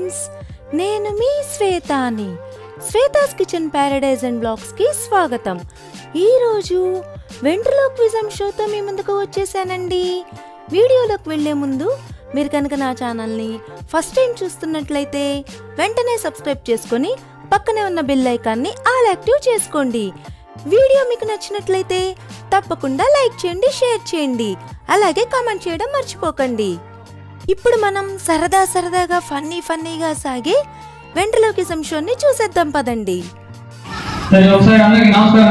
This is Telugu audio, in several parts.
ఫ్రెండ్స్, నేను మీ శ్వేతాని. Shweta's kitchen paradise and blogs కి స్వాగతం. ఈరోజు వెంట్రిలోక్విజం షోతో మీ ముందుకు వచ్చేసానండి. వీడియోలోకి వెళ్లే ముందు మీరు కనుక నా ఛానల్ని ఫస్ట్ టైం చూస్తున్నట్లయితే వెంటనే సబ్స్క్రైబ్ చేసుకొని పక్కనే ఉన్న బెల్ ఐకాన్ని ఆల్ యాక్టివ్ చేసుకోండి. వీడియో మీకు నచ్చినట్లయితే తప్పకుండా లైక్ చేయండి, షేర్ చేయండి, అలాగే కామెంట్ చేయడం మర్చిపోకండి. ఇప్పుడు మనం సరదాగా ఫన్నీగా సాగే వెంట్రిలోక్విజం షోని చూసేద్దాం పదండి. సరే, ఒకసారి అందరికి నమస్కారం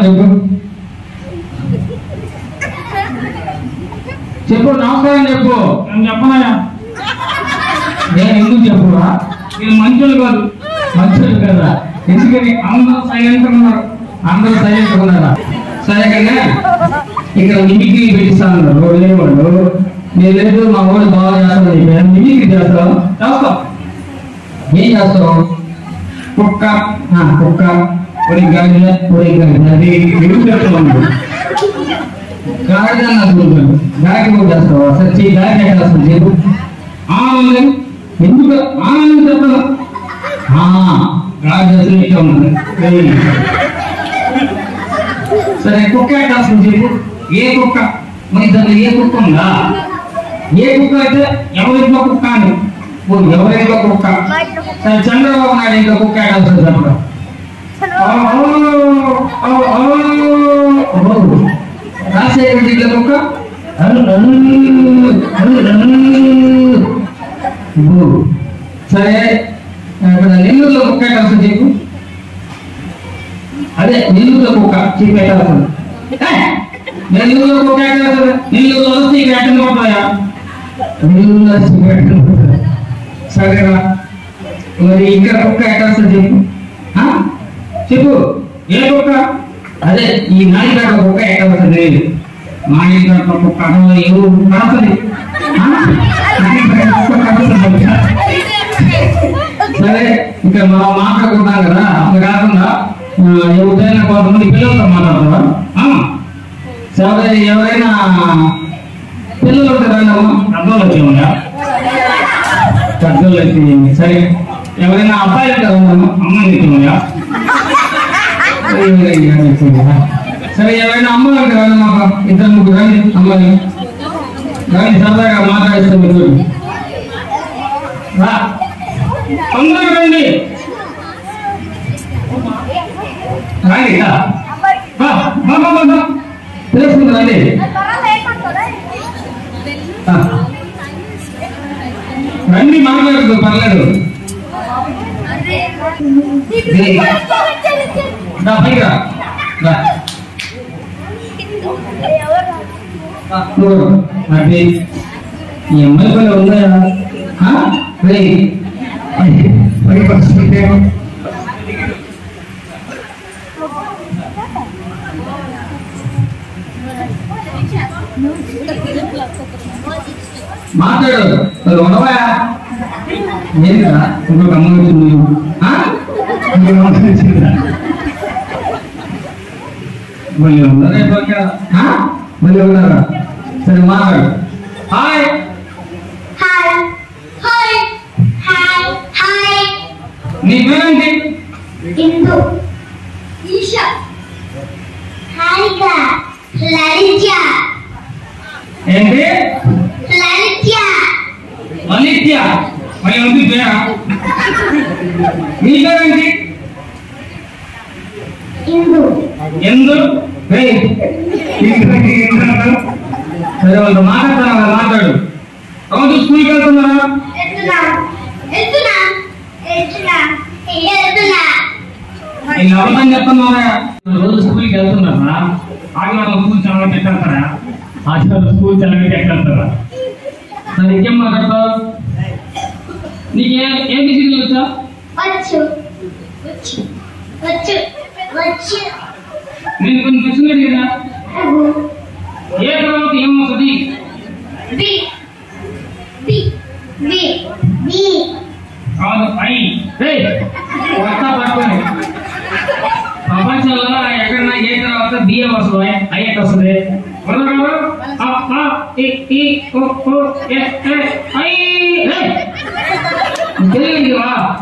చెప్పు. నమస్కారం చెప్పు. నేను చెప్పనా? నేను ఎందుకు చెప్పురా? మీరు మంచోళ్ళు కాదు, మంచోళ్ళు కదా. ఎందుకని అందరూ సైలెంట్ ఉన్నారు, సరే కదా. ఇక్కడ మిమిక్రీ పెట్టిస్తాను వాళ్ళు. నేను లేదు, మా వాళ్ళు బాగా చేస్తాను చెప్పాను. మిమిక్రీ చేస్తాం. ఏం చేస్తావు? కుక్క ఒడి గాడి అది చెప్తాను. గాడి గాడి చేస్తావు. సచ్చి గాడి చేస్తాను చెప్పు. ఆనందం ఎందుకు ఆనందం చెప్తాను? గాడి చేస్తే ఇట్లా ఉన్నది. సరే, కుక్క చేస్తాను చెప్పు. ఏ కుక్క? మరి దాంట్లో ఏ కుక్క ఉందా? ఏ కుక్క అయితే ఎవరింట్లో కుక్క అని ఎవరింట్లో కుక్క. సరే, చంద్రబాబు నాయుడు ఇంట్లో కుక్క వేయాల్సింది చెప్పడం. రాజశేఖర్ ఇంట్లో కుక్క. సరే, ఇక్కడ నెల్లూరులో కుక్క వేయాల్సింది చెప్పు. అదే నెల్లూరులో కుక్క చెప్పి పెట్టాల్సింది. నెల్లూరులో కుక్క వేయాల్సింది. నెల్లూరులో వస్తే ఇక ఎక్కడ పోతాయా? సరేనా? మరి ఇక్కడ కుక్క ఎట్టాల్సింది చెప్పు. చెప్పు, ఏ కుక్క? అదే ఈ నాయుడు కుక్క ఎట్టాల్సింది. నాయుడు కుక్క ఎవరు కడతది? సరే, ఇక్కడ మనం మాట్లాడుకుంటాం కదా, అది కాకుండా ఎవరైనా కొంతమంది పిల్లలతో మాట్లాడతారా? ఎవరైనా పిల్లలు ఉంటారా? అర్థంలో వచ్చేమా? పెద్దోళ్ళు అయితే సరే. ఎవరైనా అబ్బాయిలు ఉంటారా? అమ్మాయిలు వచ్చేమా? సరే, ఎవరైనా అమ్మాయిలు ఉంటారా? మాకు ఇద్దరు ముగ్గురు రండి, అమ్మాయిలు రండి, సరదాగా మాట్లాడిస్తాం. మీరు తొందరగా రండి, తెలుస్తుంది రండి. రండి, మాట్లాడదు పర్లేదు. పైగా అది ఈ అమ్మాయి పని ఉన్నాయా? మాట్లాడు, ఉండవా? ఏంటా ఇంకొక అమ్మాయి వచ్చింది. మళ్ళీ ఉన్నారా? సరే, మాట్లాడు. హాయ్. నీ పేరేంటి? ఇందు, ఈషా, హారిక, లలిత్య. ఏంటి? లలిత్య. మరి ఉంది పేరా? నీ పేరేంటి? ఎందు. సరే, వాళ్ళు మాట్లాడతారా? మాట్లాడు. రోజు స్కూల్కి వెళ్తున్నారా? అబద్ధం చెప్తున్నారా? రోజు స్కూల్కి వెళ్తున్నారా? ఆదివారం స్కూల్ చల్లబెట్టి ఎక్కడతారా? ఆదివారం స్కూల్ చల్లబెట్టి ఎక్కడతారా? సరే, ఇంకేం మాట్లాడతావు? నీకు ఏ విషయం వచ్చా? నేను కొన్ని ప్రశ్నలు అడిగా. ఏ తర్వాత ఏమవుతుంది? కాదు, పట్టుకోండి. ప్రపంచంలో ఎక్కడన్నా ఏ తర్వాత బియ్యం వస్తుంది, అయ్యట్ వస్తుంది. తెలియవా?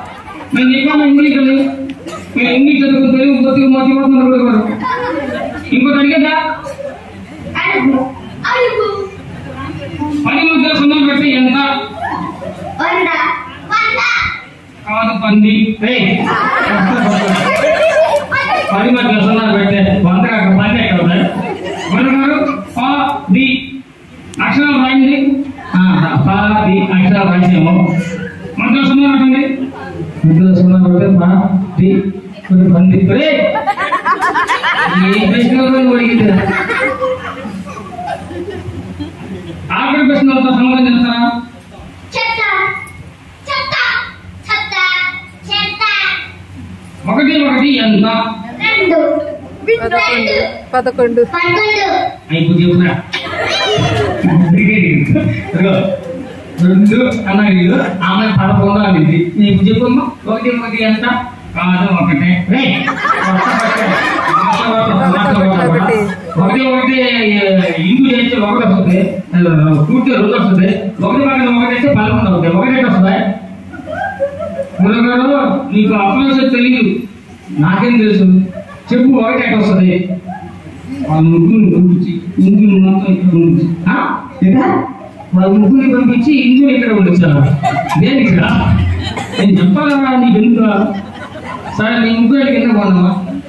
నేను చెప్పాను ఇంగ్లీష్ అని, నేను ఇంగ్లీష్ చదువుకుని తెలుగు పోతే మర్చిపోతున్నారు కూడా వారు. ఇంకోటి అడిగేదా? పని మధ్య సున్నా పెట్టి ఎంత? కాదు పంది. పని మధ్య సున్నా పెట్టే 100 కాక 10 ఎక్కడ ఉన్నాయి? గారు పా ది అక్షరాలు రాయింది. పా ది అక్షరాలు రాసేమో మధ్యలో సున్నా పెట్టండి. మధ్యలో సున్నా పెడితే పా ది కొన్ని పంది. ఏ ప్రశ్న అడిగింది? ఆఖరి ప్రశ్నలతో సమాధానం చెప్తారా? ఒకటి ఒకటి ఎంత? 11. ఇప్పుడు చెప్పురా. 2 అన్నాడు. ఆమె 11 అనేది. ఇప్పుడు చెప్పమ్మా. ఒకటి ఒకటి ఎంత? కాదు ఒకటే. ఒకటి ఒకటి ఇంటూ చేస్తే 1 వస్తుంది, పూర్తి 2 వస్తుంది. 1 పక్కన 1 అయితే 11 అవుతుంది. 1 ఎక్కడ వస్తుందా? గురుగారు నీకు అప్రోచ్ తెలియదు, నాకేం తెలుసు, చెప్పు 1 ఎక్కడ వస్తుంది? వాళ్ళ ముగ్గురిని పంపించి ఇంజుని మొత్తం ఇక్కడ ఉంచి వాళ్ళ ముగ్గురిని పంపించి ఇంజుని ఇక్కడ ఉంచారు. దేనికిరా? నేను చెప్పాలా నీకు ఎందుకు? సరే నీ ముగ్గురు కింద పోదామా?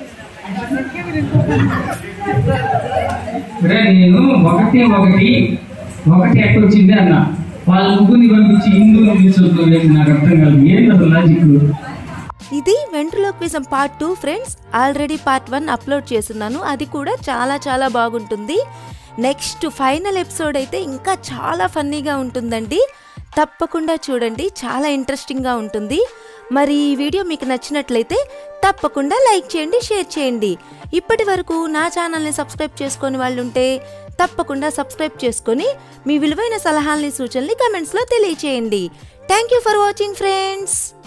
నేను ఒకటి ఎక్కడొచ్చింది అన్న. వాళ్ళ ముగ్గురిని పంపించి హిందువుని తీసుకుంటుంది. నాకు అర్థం కాదు, ఏంటి అసలు లాజిక్? ఇది ventriloquism part 2 friends. Already part 1 upload చేస్తున్నాను, అది కూడా చాలా చాలా బాగుంటుంది. నెక్స్ట్ ఫైనల్ ఎపిసోడ్ అయితే ఇంకా చాలా ఫన్నీగా ఉంటుందండి, తప్పకుండా చూడండి, చాలా ఇంట్రెస్టింగ్గా ఉంటుంది. మరి ఈ వీడియో మీకు నచ్చినట్లయితే తప్పకుండా లైక్ చేయండి, షేర్ చేయండి. ఇప్పటి వరకు నా ఛానల్ని సబ్స్క్రైబ్ చేసుకొని వాళ్ళు ఉంటే తప్పకుండా సబ్స్క్రైబ్ చేసుకొని మీ విలువైన సలహాలని సూచనల్ని కమెంట్స్లో తెలియచేయండి. Thank you for watching friends.